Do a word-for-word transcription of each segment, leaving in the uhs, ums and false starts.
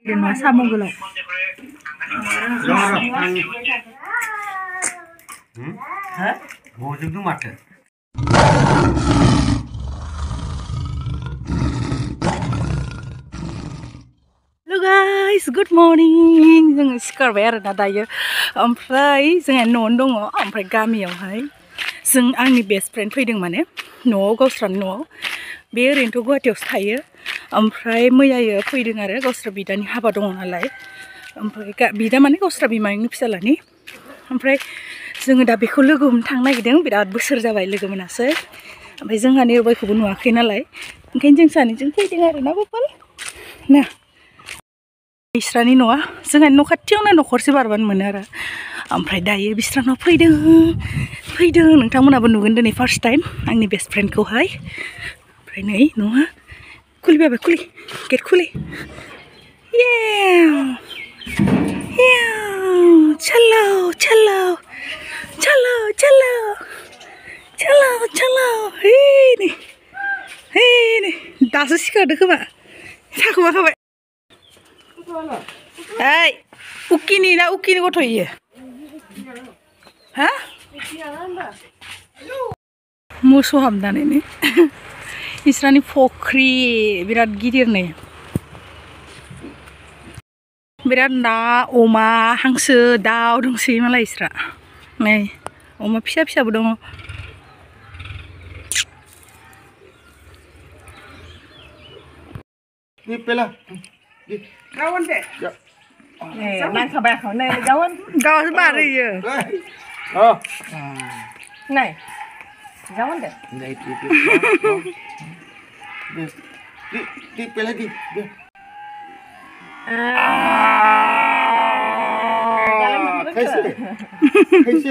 Dengan sama gula. Hah? Bojong tu mata. Hello guys, good morning. जों सिखारबाय आरो ना दायो. ओमफ्राय जोंहा न'आवनो दङ, ओमफ्राय गामियावहाय जों आंनि बेस्ट फ्रेन्ड फैदों माने न'आव गावस्रानि न'आव. बे ओरैनोथ' गुवाहाटीयावसो थायो. ओमफ्राय मैयायो फैदों आरो गावस्रा बिदानि हाबा दङ नालाय. ओमफ्राय बिदा माने गावस्रा बिमायंनि फिसालानि. ओमफ्राय जोङो दा बेखौ लोगो हमनो थांनो नागिरदों. बिराद बोसोर जाबाय लोगो मोनासै. ओमफ्राय जोंहा निरबायखौबो नुवाखै नालाय. ओंखायनो जों सानैजों फैदों आरो ना बापाल. ना बिस्रानि न'आ जोंहानि न' खाथियावनो न'खरसे बारबानो मोनो आरो. ओमफ्राय दायो बिस्रानाव फैदों फैदों नोंथांमोनाबो नुगोन दिनै फार्स्ट टाइम आंनि बेस्ट फ्रेन्डखौहाय. ओमफ्राय नै न'आ खुलि बाबा खुलि गेट खुलि. चलो चलो चलो चलो चलो चलो हे नै हे नै दासो सिखारदो खोमा साखोमा खाबाय. Hey, ukini na ukini kok toye? Hah? Musuh hamdan ini. Israni fokri birat gidir nih. Birat na oma hangse daw dong sih malah isra. Nih, oma pisa-pisa bodong. Ni pela. Gawan deh. Ya. Nih, main sampai kau nih gawan. Gawan sebar ya. Oh. Nih, gawan deh. Nih, di di. Di di pela di. Ah. Kaisi. Kaisi.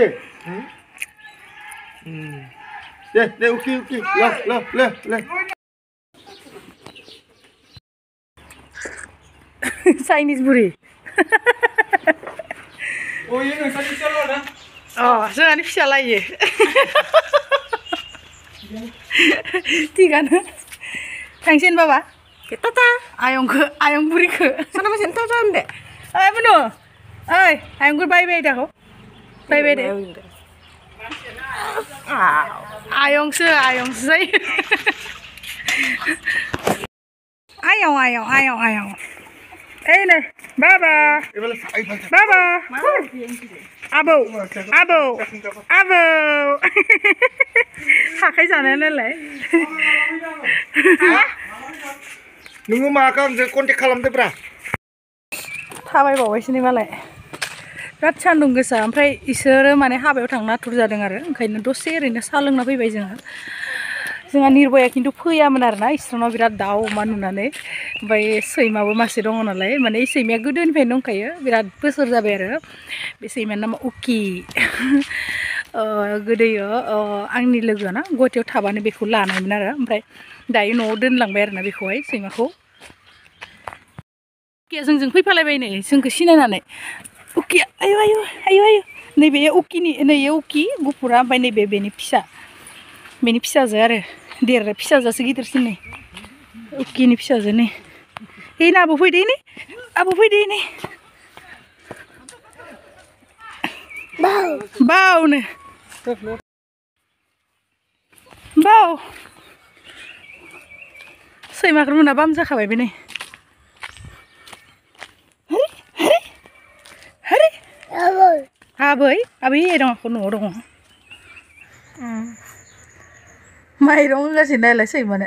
Hmm. Deh, deh, oke oke. Lah, lah, lah, lah. Chinese buri. Oh iya, nggak sakit salah dah. Oh, jangan disalah ya. Tiga na. Tangsin baba. Kita ta. Ayong ke, ayong buri ke. Sana masih entah jam deh. Ay benar. Ay, ayong gue bye bye dah kok. Bye bye deh. Ah, ayong se, ayong se. Ayong, ayong, ayong, ayong. Eh nih, baba, baba, abo, abo, abo. Hakai sana nilai. Nunggu makan je kontak kalam deh bra. Habai bawa sini malah. Biराद सान्दुं गोसा ओमफ्राय इसोरो माने हाबायाव थांनो आथुर जादों आरो ओंखायनो दसे ओरैनो साहा लोंना फैबाय जोङो. जोंहा निरबया खिन्थु फैयामोन आरोना इसोरनाव बिराद दाउ अमा नुनानै. ओमफ्राय सैमाबो मासे दङ नालाय माने सैमाया गोदोनिफ्रायनो दंखायो बिराद बोसोर जाबाय आरो. बे सैमानि नामा उकि. गोदोयो आंनि लोगोआ ना गुवाहाटीयाव थाबानो बेखौ लानायमोन आरो ओमफ्राय दायो न'आव दोनलांबाय आरोना बेखौहाय सैमाखौ. उकिया जोंजों फैफालायबाय नै जोंखौ सिनायनानै. उकिया आयु आयु आयु आयु नैबे उकिनि नैयो उकि गुफुरा ओमफ्राय नैबे बेनि फिसा बेनि फिसाजो आरो देर फिसाजोसो गिदिरसिन नै उकिनि फिसाजो नै. हे ना आबौ फैदो नै आबौ फैदो नै बाव बाव नो बाव सैमाखौ मोना बाम जाखाबाय बे नै. Abai, abai dong aku nol dong. Mai dong nggak sih nilai sih mana?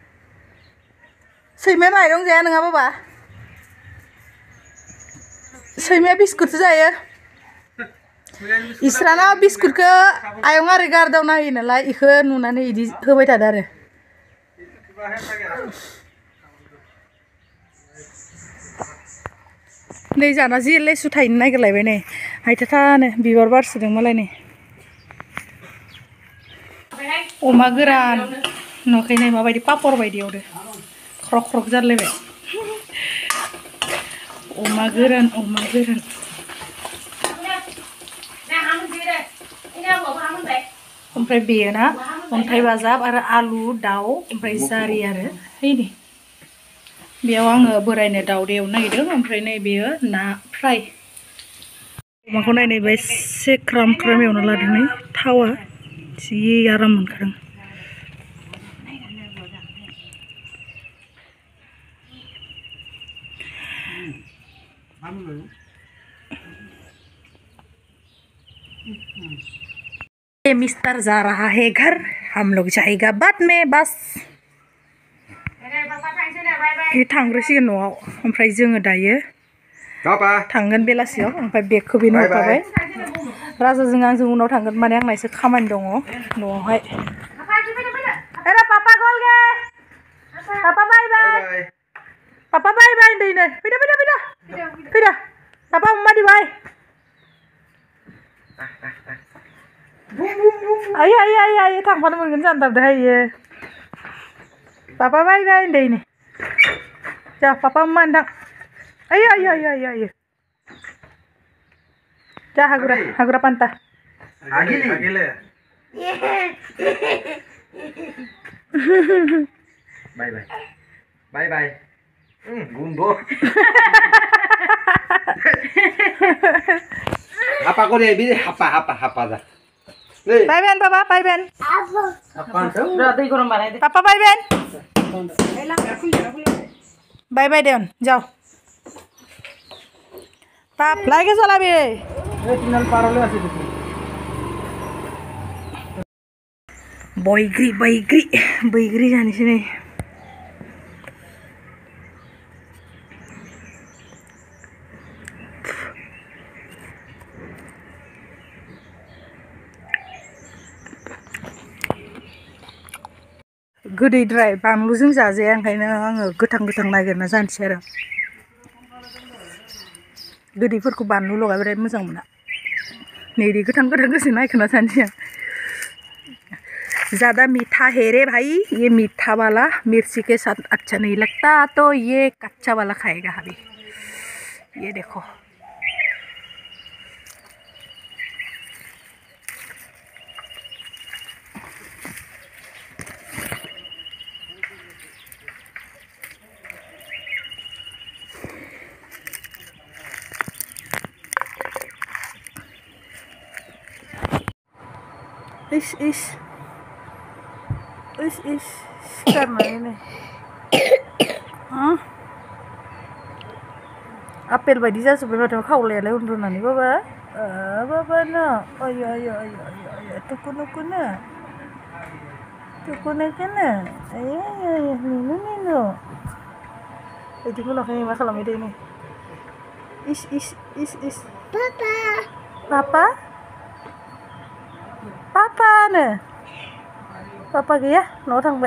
Sih mai dong jangan nggak apa-apa. Sih mai biskut saja. Israna biskut ke ayong hari garda nahi nilai ikut nuna nih di hebat ada deh. Nih jangan sih les sutai naik lagi nih. Hai tata nih bibar bar sedang malah nih. Oma geran, no kayaknya mah bayi papor bayi dia udah. Krok krok jar lebe. Oma geran, oma geran. Ompray beer na, ompray bazab, ada alu, daun, ompray sari ada. Ini. बेयाव आङो बोरायनो दाउदै एवनो नागिरदों ओमफ्राय नै बेयो ना fry अमाखौ नायनायबा एसे ख्राम ख्राम एवना लादों नै थावा जि आराम मोनखादों मिस्टर जा रहा है घर हम लोग जाएगा बाद में बस बे थांग्रोसिगोन न'आव ओमफ्राय जोङो दायो थांगोन बेलासियाव ओमफ्राय बेगखौ बेनो हरफाबाय राजाजों आंजों उनाव थांगोन माने आंना एसे खामानि दङ न'आवहाय एरे पापा गल गे पापा बाय बाय पापा बाय बाय दैनो फैदा फैदा फैदा फैदा पापा अम्मा di bye ayo ayo ayo ayo थांफानो मोनगोन जानदारदोहाय इयो पापा बाय बाय दैनो जा पापा अम्मा होनदां ayo ayo ayo ayo ayo जा हागुरा हागुरा पान्ता Agile. Agile. Bye bye. Bye bye. Hmm, gumbo. Apa kau dia bini apa apa apa dah. Bye Ben papa bye Ben. Apa tu? Papa bye Ben. Bye bye Deon, जाओ. Pap lagi salah be. Tinggal parole aja tu. Boygri boygri boygri जाने से नहीं गोदैद्राय बानलुजों जाजाया ओंखायनो आङो गोथां गोथां नागिरना जानोसै आरो गोदैफोरखौ बानलु लगाय बिराद मोजां मोना नै रे गोथां गोथां गोसो नायखोना जानोसै आं ज़्यादा मीठा है रे भाई ये मीठा वाला मिर्ची के साथ अच्छा नहीं लगता तो ये कच्चा वाला खाएगा अभी ये देखो इस इस इस इस करना है हाँ आपेल बायदि जाजोब्बाय माथो खावलायालाय उन्दुनानै बाबा बाबा ना आयो आयो आयो आयो आयो तुकुनुकुनो तुकुनुकुनो आयो आयो आयो निनु निनु बिदिखौ लाखायो मा खालामबाय दे नै इस इस इस इस पापा पापा पापा नो पापा गैया न'आव थांबाय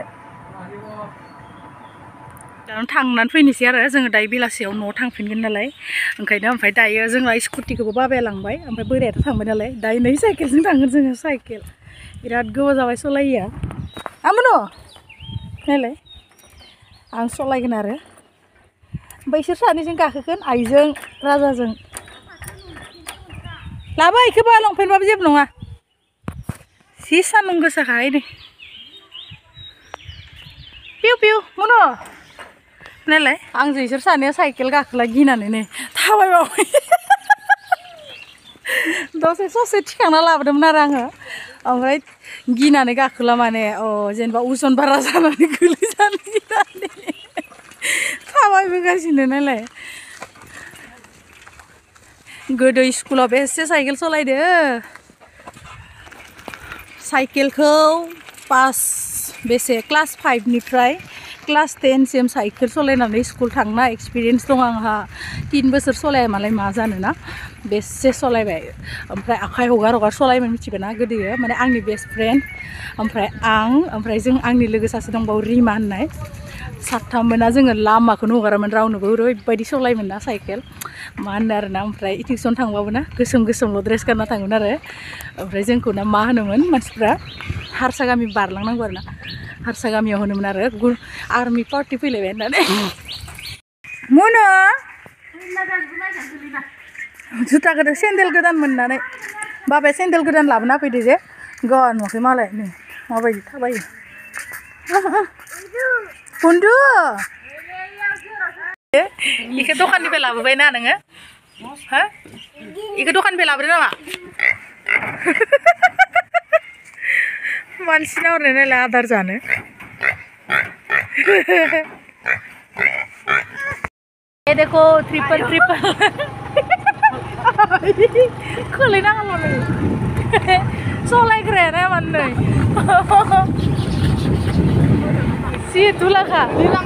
दा थांनानै फैनोसै आरो जोङो दायो बेलासियाव न'आव थांफिनगोन नालाय ओंखायनो ओमफ्राय दायो जोंना स्कुटिखौबो बाबाया लांबाय ओमफ्राय बोरायाथ' थांबाय नालाय दायो नै साइकेलजों थांगोन जोङो साइकेल बिराद गोबाव जाबाय सलायैया आमोनो नायलाय आं सलायगोन आरो ओमफ्राय इसोर सानैजों गाखोगोन आइजों राजाजों लाबो इखौबो लंपेन्टबाबो जेबो नङा जि सान्दुं गोसाखाय नै पिउ पिउ मनो नायलाय आंजों इसोर सानैया साइकेल गाखोला गिनानै नै थाबायबावबाय दसे ससे थिखांना लाबोदोंमोन आरो आङो ओमफ्राय गिनानै गाखोला माने अ जेनेबा उजन बारा जानानै गोलैजानो गिनानै थाबायबोगासिनो नालाय गोदो स्कुलाव बेसे साइकेल सलायदो साइकेलखौ पास बेसे क्लास फाइभनिफ्राय क्लास टेनसिम साइकेल सलायनानै स्कुल थांना एक्सपिरियेन्स दं आंहा तीन बोसोर सलाया मालाय मा जानोना बेसे सलायबाय ओमफ्राय आखाइ हगार हगार सलायोमोन मिथिबायना गोदोयो माने आंनि बेस्ट फ्रेन्ड ओमफ्राय आं ओमफ्राय जों आंनि लोगो सासे दंबावो रिमा होननाय साथाममोना जोङो लामाखौनो हगारामोन रावनोबो ओरैबायदि सलायोमोन ना साइकेल मा होनो आरोना ओमफ्राय टिउसन थांबाबो ना गोसोम गोसोमल' ड्रेस गानना थाङोमोन आरो ओमफ्राय जोंखौ ना मा होनोमोन मानसिफ्रा हारसा गामि बारलांनांगौ आरोना हारसा गामियाव होनोमोन आरो आर्मि पार्टि फैलायबाय होननानै मनो जुथा गोदान सेन्देल गोदान मोननानै बाबाया सेन्देल गोदान लाबोना फैदो जे गान नुवाखै मालाय नै माबायदि थाबायो बुन्दु Iku दखाननिफ्राय लाबोबायना नोङो? हा? Iku दखाननिफ्राय लाबोदों नामा? मानसिना हरनाय नालाय आदार जानो। ये देखो ट्रिपल ट्रिपल खोलैनाङा माने सलायग्रायानो माने सि दुलाखा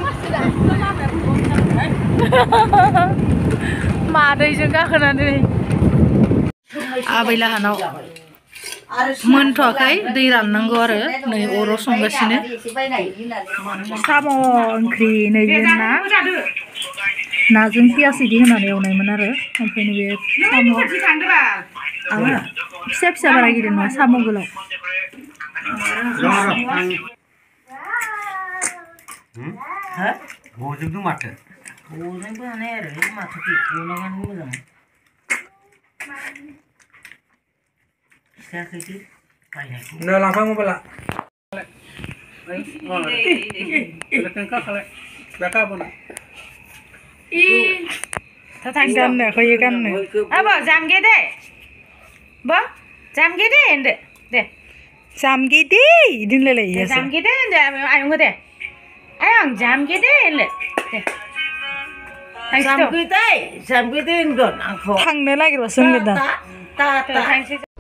मादैजों गाखोनानै आबैलाहानाव मोनथ'वाखै दै राननांगौ आरो नै अराव संगासिनो साम' ओंख्रि नै ना नाजों पियास इदि होनानै एवनायमोन आरो ओमफ्राय बे साम' आङो फिसा फिसा बारा गिदिर नङा साम' गोलाव गजोबदों माथो गजोंबो हानाय आरो माथो गनायानो मोजां जायाखैदि बायनायखौ नो लांफा मबाइला गाननो होयो गाननो Apa jam gede? Ba? Jam gede ende. Deh. Jamge दे इदिनलाय लायो Jam gede ende ayo ngede. Ayang jam gede ende. Deh. jam gede jam gede enggak angkot थांनो नागिरबासो होनगोन दा ta ta